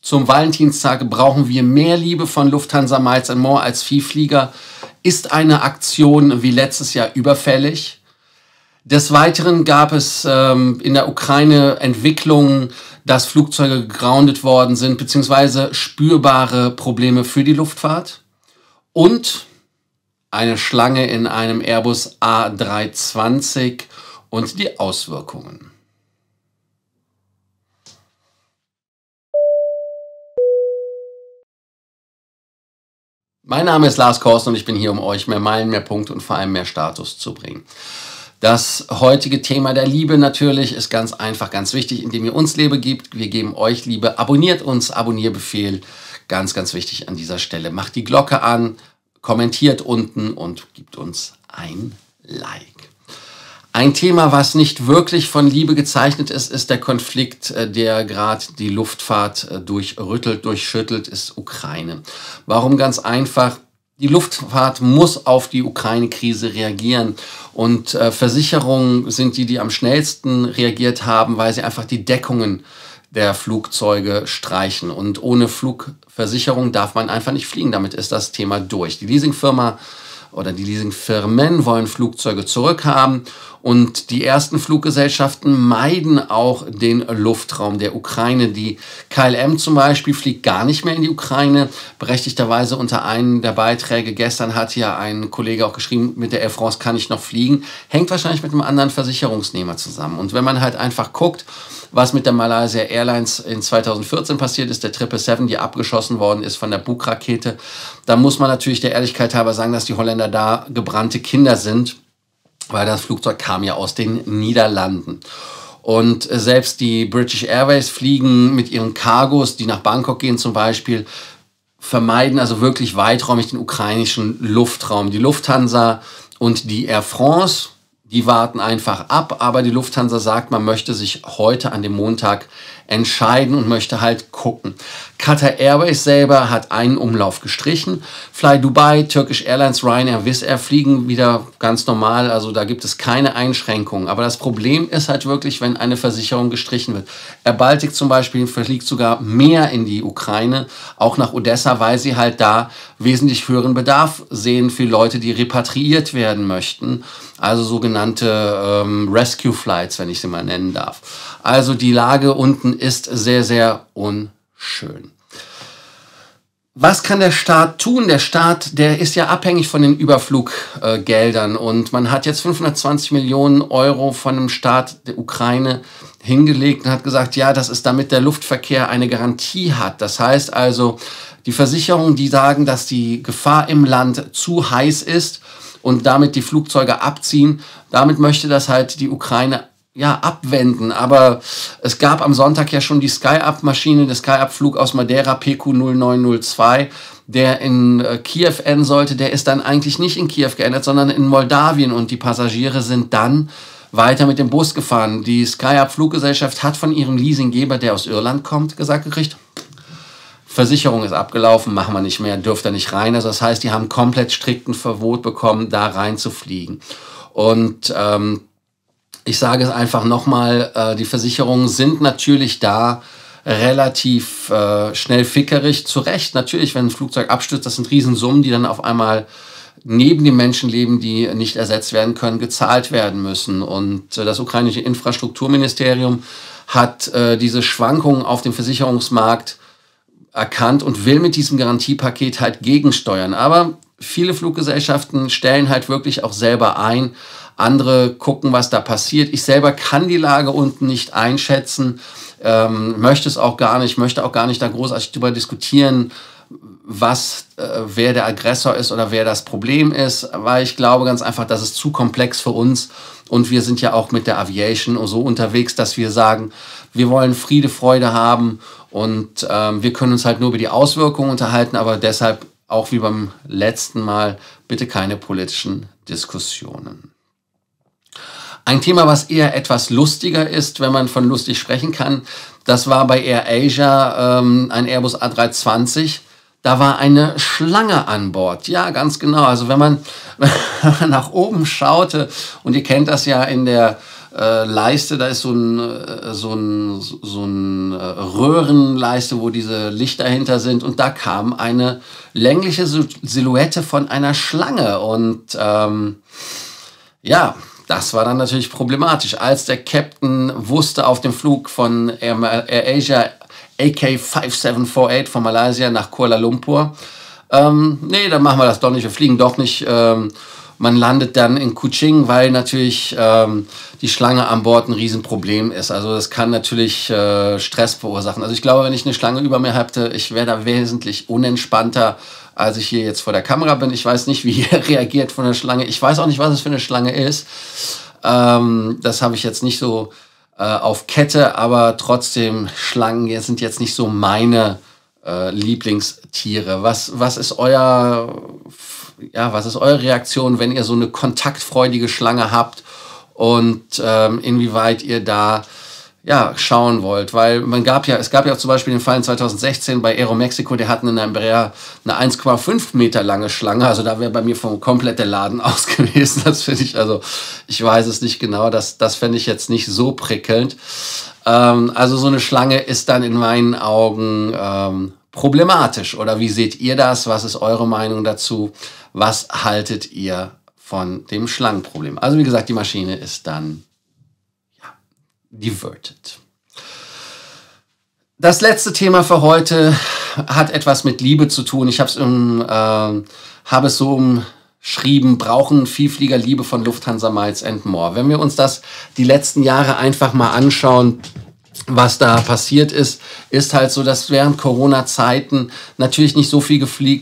Zum Valentinstag brauchen wir mehr Liebe von Lufthansa Miles & More als Vielflieger. Ist eine Aktion wie letztes Jahr überfällig? Des Weiteren gab es in der Ukraine Entwicklungen, dass Flugzeuge gegroundet worden sind, beziehungsweise spürbare Probleme für die Luftfahrt. Und eine Schlange in einem Airbus A320 und die Auswirkungen. Mein Name ist Lars Korsten und ich bin hier, um euch mehr Meilen, mehr Punkte und vor allem mehr Status zu bringen. Das heutige Thema der Liebe natürlich ist ganz einfach, ganz wichtig, indem ihr uns Liebe gebt. Wir geben euch Liebe. Abonniert uns, Abonnierbefehl. Ganz, ganz wichtig an dieser Stelle. Macht die Glocke an, kommentiert unten und gibt uns ein Like. Ein Thema, was nicht wirklich von Liebe gezeichnet ist, ist der Konflikt, der gerade die Luftfahrt durchschüttelt, ist Ukraine. Warum? Ganz einfach. Die Luftfahrt muss auf die Ukraine-Krise reagieren und Versicherungen sind die am schnellsten reagiert haben, weil sie einfach die Deckungen der Flugzeuge streichen. Und ohne Flugversicherung darf man einfach nicht fliegen. Damit ist das Thema durch. Die Leasingfirma oder die Leasingfirmen wollen Flugzeuge zurückhaben und die ersten Fluggesellschaften meiden auch den Luftraum der Ukraine. Die KLM zum Beispiel fliegt gar nicht mehr in die Ukraine. Berechtigterweise unter einem der Beiträge gestern hat ja ein Kollege auch geschrieben, mit der Air France kann ich noch fliegen. Hängt wahrscheinlich mit einem anderen Versicherungsnehmer zusammen. Und wenn man halt einfach guckt, was mit der Malaysia Airlines in 2014 passiert ist, der 777, die abgeschossen worden ist von der Buk-Rakete, da muss man natürlich der Ehrlichkeit halber sagen, dass die Holländer da gebrannte Kinder sind, weil das Flugzeug kam ja aus den Niederlanden. Und selbst die British Airways fliegen mit ihren Cargos, die nach Bangkok gehen zum Beispiel, vermeiden also wirklich weiträumig den ukrainischen Luftraum. Die Lufthansa und die Air France, die warten einfach ab, aber die Lufthansa sagt, man möchte sich heute an dem Montag entscheiden und möchte halt gucken. Qatar Airways selber hat einen Umlauf gestrichen. Fly Dubai, Turkish Airlines, Ryanair, Wizz Air fliegen wieder ganz normal. Also da gibt es keine Einschränkungen. Aber das Problem ist halt wirklich, wenn eine Versicherung gestrichen wird. Air Baltic zum Beispiel fliegt sogar mehr in die Ukraine, auch nach Odessa, weil sie halt da wesentlich höheren Bedarf sehen für Leute, die repatriiert werden möchten. Also sogenannte Rescue Flights, wenn ich sie mal nennen darf. Also die Lage unten ist sehr, sehr unschön. Was kann der Staat tun? Der Staat, der ist ja abhängig von den Überfluggeldern und man hat jetzt 520 Millionen Euro von dem Staat der Ukraine hingelegt und hat gesagt, ja, das ist damit der Luftverkehr eine Garantie hat. Das heißt also, die Versicherungen, die sagen, dass die Gefahr im Land zu heiß ist und damit die Flugzeuge abziehen, damit möchte das halt die Ukraine abwenden. Aber es gab am Sonntag ja schon die SkyUp-Maschine, der SkyUp-Flug aus Madeira PQ0902, der in Kiew enden sollte. Der ist dann eigentlich nicht in Kiew geendet, sondern in Moldawien und die Passagiere sind dann weiter mit dem Bus gefahren. Die SkyUp-Fluggesellschaft hat von ihrem Leasinggeber, der aus Irland kommt, gesagt gekriegt, Versicherung ist abgelaufen, machen wir nicht mehr, dürft ihr nicht rein. Also das heißt, die haben komplett strikten Verbot bekommen, da rein zu fliegen. Und ich sage es einfach nochmal, die Versicherungen sind natürlich da relativ schnell fickerig. Zu Recht, natürlich, wenn ein Flugzeug abstürzt, das sind Riesensummen, die dann auf einmal neben den Menschenleben, die nicht ersetzt werden können, gezahlt werden müssen. Und das ukrainische Infrastrukturministerium hat diese Schwankungen auf dem Versicherungsmarkt erkannt und will mit diesem Garantiepaket halt gegensteuern. Aber viele Fluggesellschaften stellen halt wirklich auch selber ein. Andere gucken, was da passiert. Ich selber kann die Lage unten nicht einschätzen, möchte es auch gar nicht, möchte auch gar nicht da großartig drüber diskutieren, wer der Aggressor ist oder wer das Problem ist, weil ich glaube ganz einfach, das ist zu komplex für uns und wir sind ja auch mit der Aviation so unterwegs, dass wir sagen, wir wollen Friede, Freude haben und wir können uns halt nur über die Auswirkungen unterhalten, aber deshalb auch wie beim letzten Mal bitte keine politischen Diskussionen. Ein Thema, was eher etwas lustiger ist, wenn man von lustig sprechen kann, das war bei Air Asia ein Airbus A320. Da war eine Schlange an Bord. Ja, ganz genau. Also wenn man nach oben schaute, und ihr kennt das ja in der Leiste, da ist so ein Röhrenleiste, wo diese Lichter hinter sind. Und da kam eine längliche Silhouette von einer Schlange. Und ja, das war dann natürlich problematisch. Als der Captain wusste auf dem Flug von Air Asia AK5748 von Malaysia nach Kuala Lumpur, nee, dann machen wir das doch nicht, wir fliegen doch nicht. Man landet dann in Kuching, weil natürlich die Schlange an Bord ein Riesenproblem ist. Also das kann natürlich Stress verursachen. Also ich glaube, wenn ich eine Schlange über mir hätte, ich wäre da wesentlich unentspannter, als ich hier jetzt vor der Kamera bin. Ich weiß nicht, wie ihr reagiert von der Schlange. Ich weiß auch nicht, was es für eine Schlange ist. Das habe ich jetzt nicht so auf Kette, aber trotzdem, Schlangen sind jetzt nicht so meine Lieblingstiere. Was ist euer... Ja, was ist eure Reaktion, wenn ihr so eine kontaktfreudige Schlange habt und inwieweit ihr da schauen wollt? Weil es gab ja auch zum Beispiel den Fall in 2016 bei Aeromexico, die hatten in einem Embraer eine 1,5 Meter lange Schlange, also da wäre bei mir komplett der Laden aus gewesen. Das finde ich, also ich weiß es nicht genau, das fände ich jetzt nicht so prickelnd. Also so eine Schlange ist dann in meinen Augen problematisch. Oder wie seht ihr das? Was ist eure Meinung dazu? Was haltet ihr von dem Schlangenproblem? Also wie gesagt, die Maschine ist dann diverted. Das letzte Thema für heute hat etwas mit Liebe zu tun. Ich habe es so umschrieben, brauchen Vielflieger Liebe von Lufthansa Miles and More. Wenn wir uns das die letzten Jahre einfach mal anschauen, was da passiert ist halt so, dass während Corona-Zeiten natürlich nicht so viel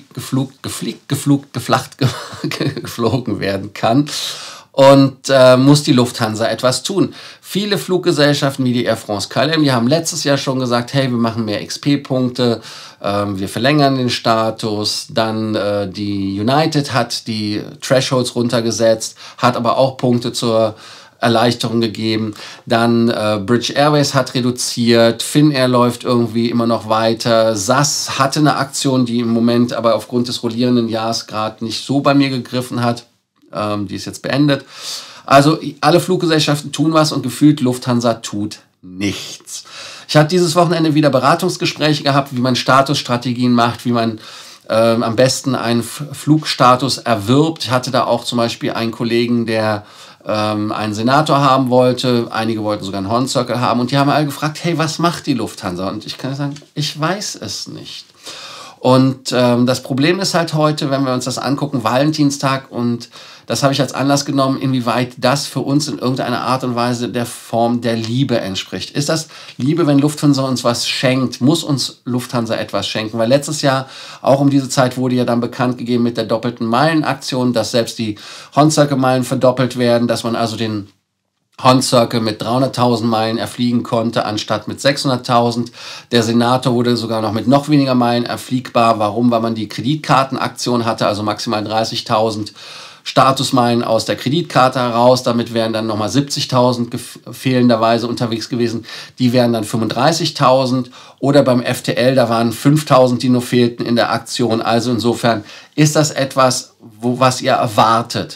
geflogen werden kann. Und muss die Lufthansa etwas tun. Viele Fluggesellschaften wie die Air France KLM, die haben letztes Jahr schon gesagt, hey, wir machen mehr XP-Punkte, wir verlängern den Status. Dann die United hat die Thresholds runtergesetzt, hat aber auch Punkte zur Erleichterung gegeben. Dann British Airways hat reduziert, Finnair läuft irgendwie immer noch weiter. SAS hatte eine Aktion, die im Moment aber aufgrund des rollierenden Jahres gerade nicht so bei mir gegriffen hat. Die ist jetzt beendet. Also alle Fluggesellschaften tun was und gefühlt Lufthansa tut nichts. Ich habe dieses Wochenende wieder Beratungsgespräche gehabt, wie man Statusstrategien macht, wie man am besten einen Flugstatus erwirbt. Ich hatte da auch zum Beispiel einen Kollegen, der einen Senator haben wollte. Einige wollten sogar einen Horn Circle haben. Und die haben alle gefragt, hey, was macht die Lufthansa? Und ich kann sagen, ich weiß es nicht. Und das Problem ist halt heute, wenn wir uns das angucken, Valentinstag, und das habe ich als Anlass genommen, inwieweit das für uns in irgendeiner Art und Weise der Form der Liebe entspricht. Ist das Liebe, wenn Lufthansa uns was schenkt? Muss uns Lufthansa etwas schenken? Weil letztes Jahr, auch um diese Zeit, wurde ja dann bekannt gegeben mit der doppelten Meilenaktion, dass selbst die Horn Circle Meilen verdoppelt werden, dass man also den Horn Circle mit 300.000 Meilen erfliegen konnte, anstatt mit 600.000. Der Senator wurde sogar noch mit noch weniger Meilen erfliegbar. Warum? Weil man die Kreditkartenaktion hatte, also maximal 30.000 Statusmeilen aus der Kreditkarte heraus. Damit wären dann nochmal 70.000 fehlenderweise unterwegs gewesen. Die wären dann 35.000. Oder beim FTL, da waren 5.000, die nur fehlten in der Aktion. Also insofern ist das etwas, was ihr erwartet.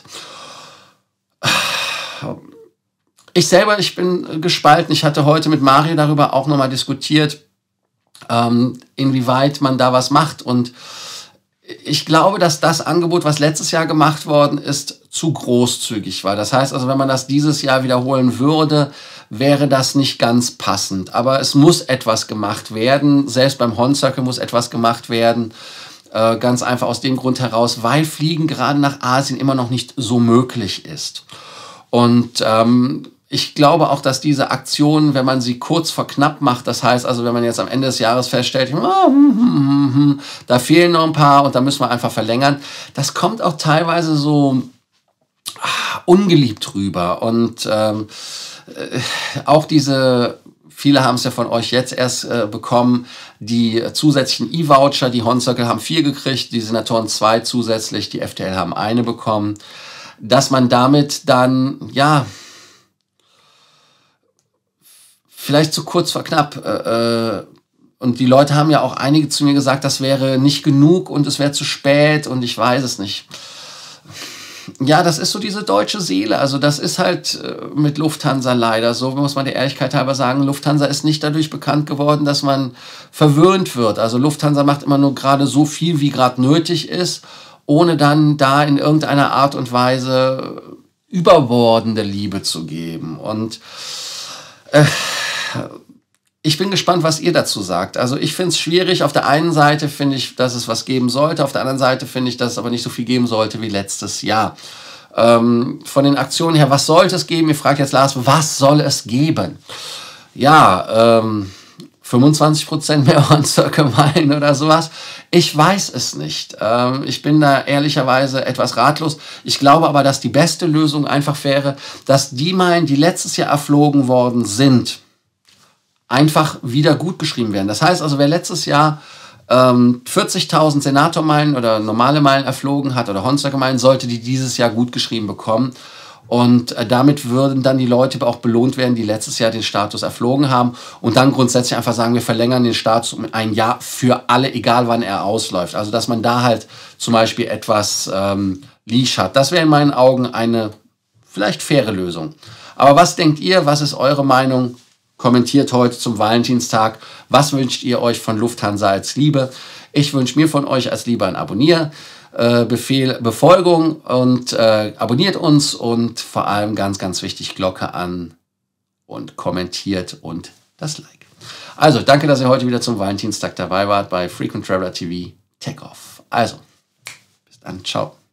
Ich bin gespalten. Ich hatte heute mit Mario darüber auch nochmal diskutiert, inwieweit man da was macht. Und ich glaube, dass das Angebot, was letztes Jahr gemacht worden ist, zu großzügig war. Das heißt also, wenn man das dieses Jahr wiederholen würde, wäre das nicht ganz passend. Aber es muss etwas gemacht werden. Selbst beim Horn Circle muss etwas gemacht werden. Ganz einfach aus dem Grund heraus, weil Fliegen gerade nach Asien immer noch nicht so möglich ist. Und ich glaube auch, dass diese Aktion, wenn man sie kurz vor knapp macht, das heißt also, wenn man jetzt am Ende des Jahres feststellt, da fehlen noch ein paar und da müssen wir einfach verlängern, das kommt auch teilweise so ungeliebt rüber. Und auch viele haben es ja von euch jetzt erst bekommen, die zusätzlichen E-Voucher, die Horn Circle haben 4 gekriegt, die Senatoren 2 zusätzlich, die FTL haben 1 bekommen, dass man damit dann, vielleicht zu kurz vor knapp. Und die Leute haben ja auch einige zu mir gesagt, das wäre nicht genug und es wäre zu spät und ich weiß es nicht. Ja, das ist so diese deutsche Seele. Also das ist halt mit Lufthansa leider so, muss man der Ehrlichkeit halber sagen. Lufthansa ist nicht dadurch bekannt geworden, dass man verwöhnt wird. Also Lufthansa macht immer nur gerade so viel, wie gerade nötig ist, ohne dann da in irgendeiner Art und Weise überbordende Liebe zu geben. Und ich bin gespannt, was ihr dazu sagt. Also ich finde es schwierig. Auf der einen Seite finde ich, dass es was geben sollte. Auf der anderen Seite finde ich, dass es aber nicht so viel geben sollte wie letztes Jahr. Von den Aktionen her, was sollte es geben? Ihr fragt jetzt Lars, was soll es geben? Ja, 25% mehr Hornzirkelmeilen oder sowas. Ich weiß es nicht. Ich bin da ehrlicherweise etwas ratlos. Ich glaube aber, dass die beste Lösung einfach wäre, dass die Meilen, die letztes Jahr erflogen worden sind, einfach wieder gut geschrieben werden. Das heißt also, wer letztes Jahr 40.000 Senatormeilen oder normale Meilen erflogen hat oder Hornzirkelmeilen, sollte die dieses Jahr gut geschrieben bekommen. Und damit würden dann die Leute auch belohnt werden, die letztes Jahr den Status erflogen haben. Und dann grundsätzlich einfach sagen, wir verlängern den Status um ein Jahr für alle, egal wann er ausläuft. Also dass man da halt zum Beispiel etwas Leash hat. Das wäre in meinen Augen eine vielleicht faire Lösung. Aber was denkt ihr? Was ist eure Meinung? Kommentiert heute zum Valentinstag. Was wünscht ihr euch von Lufthansa als Liebe? Ich wünsche mir von euch als Liebe ein Abonnierbefehl, Befolgung und abonniert uns und vor allem ganz, ganz wichtig, Glocke an und kommentiert und das Like. Also, danke, dass ihr heute wieder zum Valentinstag dabei wart bei Frequent Traveler TV Takeoff. Also, bis dann, ciao.